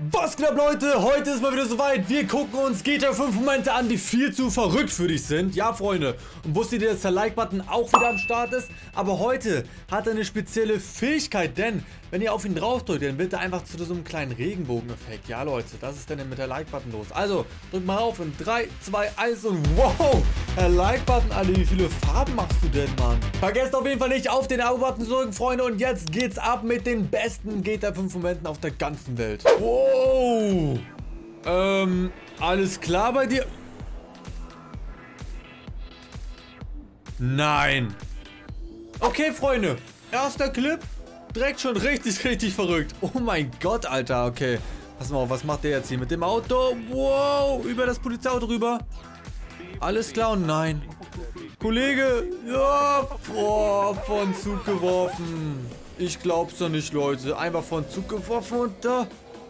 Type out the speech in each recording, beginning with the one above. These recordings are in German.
Was geht ab, Leute? Heute ist mal wieder soweit. Wir gucken uns GTA 5 Momente an, die viel zu verrückt für dich sind. Ja, Freunde. Und wusstet ihr, dass der Like-Button auch wieder am Start ist? Aber heute hat er eine spezielle Fähigkeit, denn wenn ihr auf ihn draufdrückt, dann wird er einfach zu so einem kleinen Regenbogen-Effekt. Ja, Leute, das ist dann mit der Like-Button los. Also, drückt mal auf in 3, 2, 1 und wow! Der Like-Button, Alter, wie viele Farben machst du denn, Mann? Vergesst auf jeden Fall nicht, auf den Abo-Button zu drücken, Freunde. Und jetzt geht's ab mit den besten GTA 5 Momenten auf der ganzen Welt. Wow! Alles klar bei dir? Nein! Okay, Freunde. Erster Clip. Direkt schon richtig verrückt. Oh mein Gott, Alter. Okay. Pass mal auf, was macht der jetzt hier mit dem Auto? Wow, über das Polizeiauto rüber. Alles klar und nein. Kollege, ja, boah, von Zug geworfen. Ich glaub's doch nicht, Leute. Einfach von Zug geworfen und da.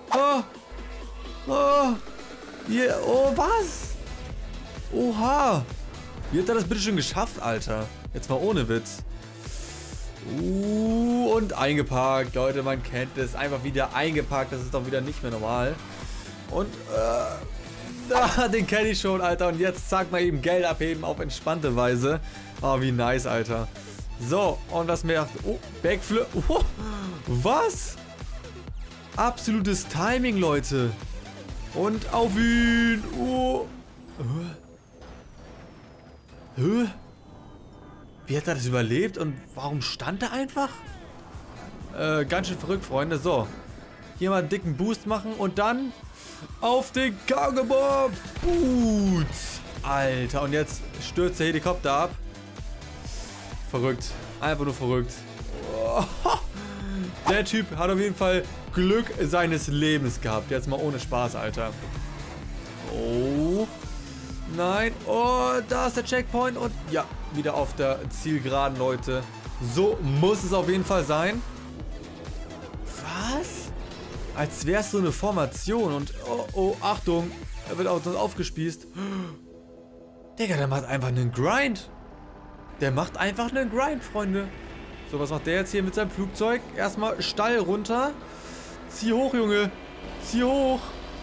Yeah, oh, was? Oha. Wie hat er das bitte schon geschafft, Alter? Jetzt mal ohne Witz. Und eingeparkt, Leute, man kennt es. Einfach wieder eingeparkt, das ist doch wieder nicht mehr normal. Und, den kenne ich schon, Alter. Und jetzt zack mal eben Geld abheben auf entspannte Weise. Oh, wie nice, Alter. So, und was mehr? Oh, Backflip. Oh, was? Absolutes Timing, Leute. Und auf ihn. Oh. Wie hat er das überlebt und warum stand er einfach? Ganz schön verrückt, Freunde. So, hier mal einen dicken Boost machen und dann auf den Cargo-Bomb. Gut. Alter, und jetzt stürzt der Helikopter ab. Verrückt. Einfach nur verrückt. Oh. Der Typ hat auf jeden Fall Glück seines Lebens gehabt. Jetzt mal ohne Spaß, Alter. Oh. Nein. Oh, da ist der Checkpoint. Und ja, wieder auf der Zielgeraden, Leute. So muss es auf jeden Fall sein. Was? Als wäre es so eine Formation. Und oh, Achtung. Er wird auch aufgespießt. Digga, der macht einfach einen Grind. Der macht einfach einen Grind, Freunde. So, was macht der jetzt hier mit seinem Flugzeug? Erstmal steil runter. Zieh hoch, Junge. Zieh hoch.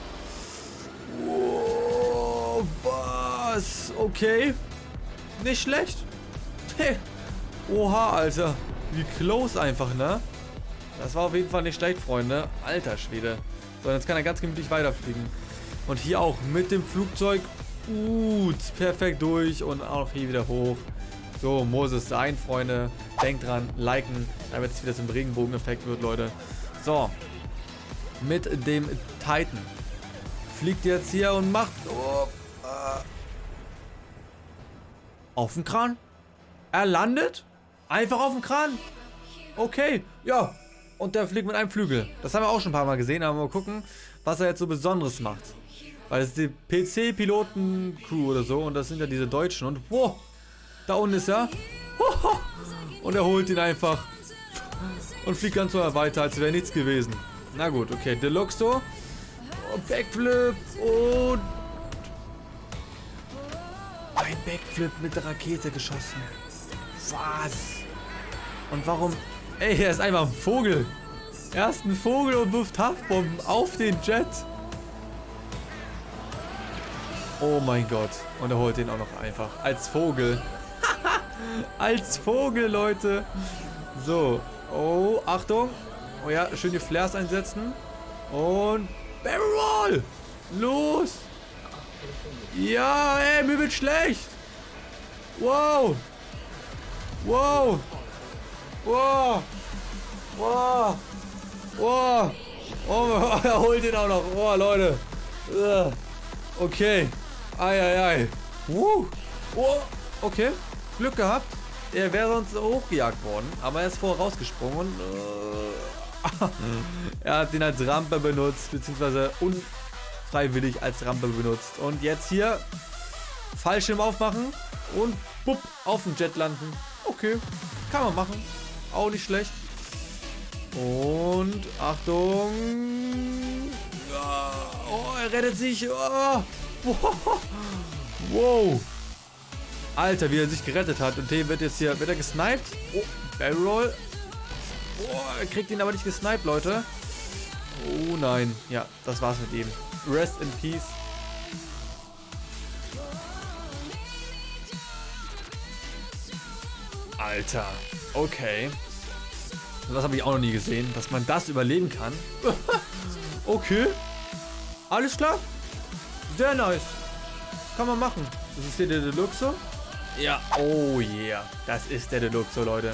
Oh, was? Okay. Nicht schlecht. Hey. Oha, Alter. Wie close einfach, ne? Das war auf jeden Fall nicht schlecht, Freunde. Alter Schwede. So, jetzt kann er ganz gemütlich weiterfliegen. Und hier auch mit dem Flugzeug. Gut. Perfekt durch. Und auch hier wieder hoch. So muss es sein, Freunde. Denkt dran, liken, damit es wieder zum Regenbogen-Effekt wird, Leute. So. Mit dem Titan. Fliegt jetzt hier und macht... auf dem Kran. Er landet. Einfach auf dem Kran. Okay, ja. Und der fliegt mit einem Flügel. Das haben wir auch schon ein paar Mal gesehen. Aber mal gucken, was er jetzt so Besonderes macht. Weil es ist die PC-Piloten-Crew oder so. Und das sind ja diese Deutschen. Und wow, da unten ist er. Und er holt ihn einfach. Und fliegt ganz so weiter, als wäre nichts gewesen. Na gut, okay. Deluxo. Backflip. Und ein Backflip mit der Rakete geschossen. Was? Und warum? Ey, er ist einfach ein Vogel. Er ist ein Vogel und wirft Haftbomben auf den Jet. Oh mein Gott. Und er holt den auch noch einfach. Als Vogel. Als Vogel, Leute. So. Oh, Achtung. Oh ja, schön die Flares einsetzen. Und Barrel Roll. Los. Ja, ey, mir wird schlecht. Wow. Wow. Wow. Wow. Wow. Oh, er holt ihn auch noch. Oh, Leute. Okay. Ei. Oh, okay. Glück gehabt. Er wäre sonst hochgejagt worden. Aber er ist vorher rausgesprungen und er hat ihn als Rampe benutzt, beziehungsweise unfreiwillig als Rampe benutzt. Und jetzt hier Fallschirm aufmachen und bupp, auf dem Jet landen. Okay, kann man machen. Auch nicht schlecht. Und Achtung. Ja, oh, er rettet sich. Oh. Wow. Alter, wie er sich gerettet hat. Und der wird jetzt hier, wird er gesniped? Oh, Barrel Roll. Oh, er kriegt ihn aber nicht gesniped, Leute. Oh nein. Ja, das war's mit ihm. Rest in Peace. Alter. Okay. Das habe ich auch noch nie gesehen, dass man das überleben kann. Okay. Alles klar. Sehr nice. Kann man machen. Das ist hier der Deluxe. Ja. Oh yeah. Das ist der Deluxe, Leute.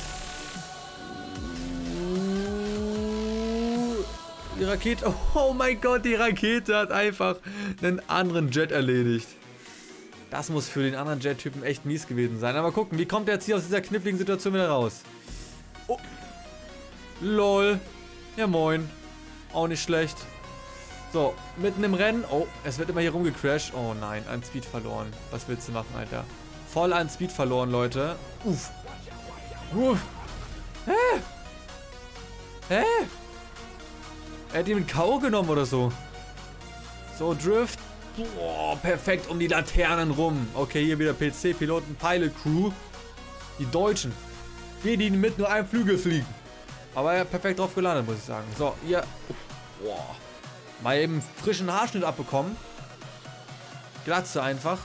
Die Rakete. Oh mein Gott, die Rakete hat einfach einen anderen Jet erledigt. Das muss für den anderen Jet-Typen echt mies gewesen sein. Aber gucken, wie kommt er jetzt hier aus dieser kniffligen Situation wieder raus? Oh. Lol. Ja moin. Auch nicht schlecht. So, mitten im Rennen. Oh, es wird immer hier rumgecrashed. Oh nein, an Speed verloren. Was willst du machen, Alter? Voll an Speed verloren, Leute. Uff. Uff. Hä? Hä? Er hat ihn mit K.O. genommen oder so. So, Drift. Boah, perfekt um die Laternen rum. Okay, hier wieder PC-Piloten, Pilot Crew. Die Deutschen. Wir, die mit nur einem Flügel fliegen. Aber er hat perfekt drauf gelandet, muss ich sagen. So, hier. Boah. Mal eben frischen Haarschnitt abbekommen. Glatze einfach.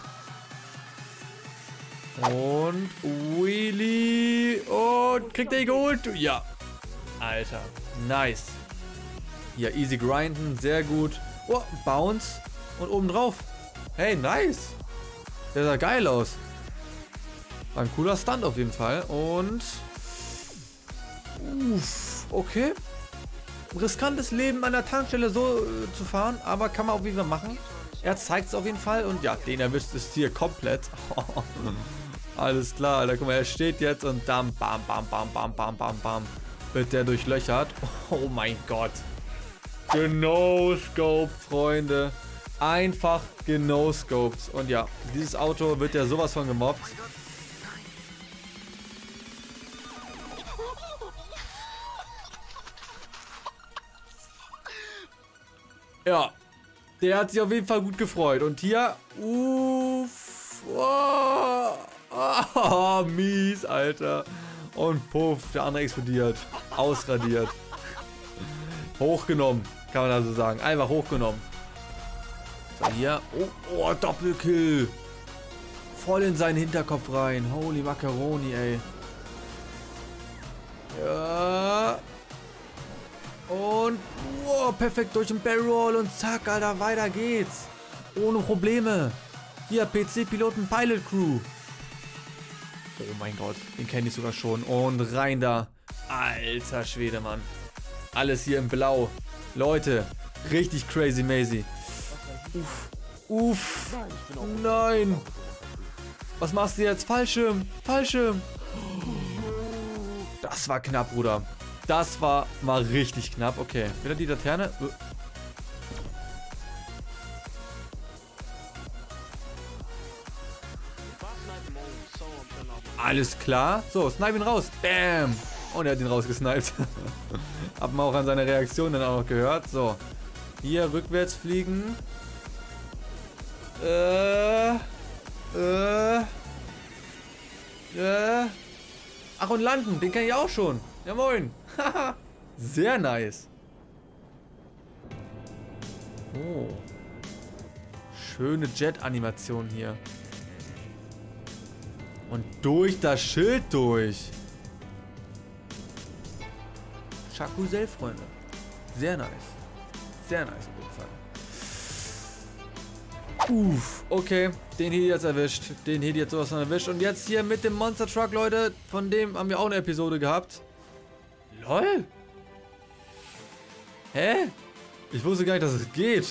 Und Wheelie. Und kriegt er ihn geholt? Ja. Alter. Nice. Hier, easy grinden. Sehr gut. Oh, Bounce. Und oben drauf. Hey, nice. Der sah geil aus. War ein cooler Stunt auf jeden Fall. Und... Uff, okay. Riskantes Leben an der Tankstelle so zu fahren. Aber kann man auf jeden Fall machen. Er zeigt es auf jeden Fall. Und ja, den erwischt es hier komplett. Alles klar, Alter. Guck mal, er steht jetzt und dann bam, bam, bam, bam, bam, bam, bam. Wird der durchlöchert. Oh mein Gott. Genoscoped, Freunde. Einfach genoscoped. Und ja, dieses Auto wird ja sowas von gemobbt. Ja, der hat sich auf jeden Fall gut gefreut. Und hier, uff, oh, mies, Alter. Und puff, der andere explodiert. Ausradiert. Hochgenommen, kann man also sagen. Einfach hochgenommen. So, hier. Oh, Doppelkill. Voll in seinen Hinterkopf rein. Holy Macaroni, ey. Ja. Und, wow, perfekt durch den Barrel und zack, Alter, weiter geht's. Ohne Probleme. Hier, PC-Piloten, Pilot Crew. Oh mein Gott, den kenne ich sogar schon. Und rein da. Alter Schwede, Mann. Alles hier in Blau. Leute, richtig crazy mazy. Uff, uff. Nein. Was machst du jetzt? Fallschirm, Fallschirm. Das war knapp, Bruder. Das war mal richtig knapp. Okay, wieder die Laterne. Alles klar. So, snipe ihn raus. Bam. Und er hat ihn rausgesniped. Hab man auch an seiner Reaktion dann auch noch gehört. So. Hier rückwärts fliegen. Ach, und landen. Den kenne ich auch schon. Ja, moin. Sehr nice. Oh. Schöne Jet-Animation hier. Und durch das Schild durch. Chakusel, Freunde. Sehr nice. Sehr nice auf jeden Fall. Uff, okay. Den hier jetzt erwischt. Den hier jetzt sowas von erwischt. Und jetzt hier mit dem Monster Truck, Leute. Von dem haben wir auch eine Episode gehabt. LOL. Hä? Ich wusste gar nicht, dass es geht.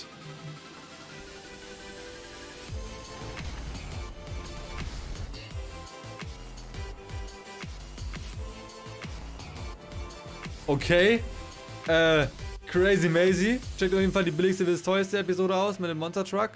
Okay. Crazy Mazy. Checkt auf jeden Fall die billigste bis teuerste Episode aus mit dem Monster Truck.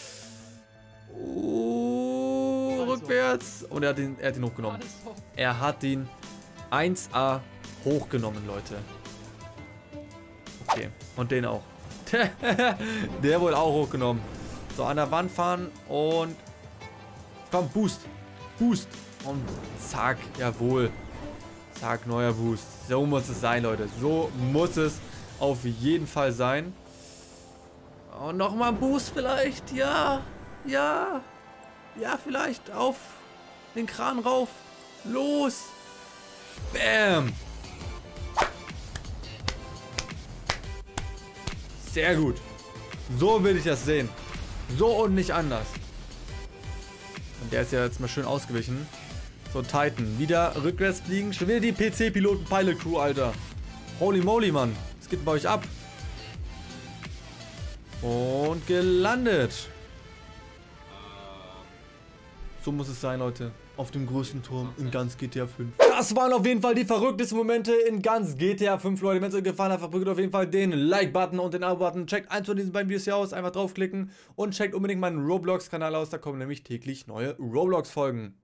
Rückwärts. Und er hat ihn hochgenommen. Er hat ihn 1A hochgenommen, Leute. Okay. Und den auch. Der wurde auch hochgenommen. So, an der Wand fahren und... Komm, Boost. Boost. Und zack, jawohl. Zack, neuer Boost. So muss es sein, Leute. So muss es auf jeden Fall sein. Und nochmal ein Boost vielleicht. Ja, ja, ja, vielleicht auf den Kran rauf. Los. Bam. Sehr gut. So will ich das sehen. So und nicht anders. Und der ist ja jetzt mal schön ausgewichen. So, Titan. Wieder rückwärts fliegen. Schon wieder die PC-Piloten-Pilot-Crew, Alter. Holy moly, Mann. Was geht denn bei euch ab? Und gelandet. So muss es sein, Leute. Auf dem größten Turm in ganz GTA 5. Das waren auf jeden Fall die verrücktesten Momente in ganz GTA 5, Leute. Wenn es euch gefallen hat, drückt auf jeden Fall den Like-Button und den Abo-Button. Checkt eins von diesen beiden Videos hier aus. Einfach draufklicken. Und checkt unbedingt meinen Roblox-Kanal aus. Da kommen nämlich täglich neue Roblox-Folgen.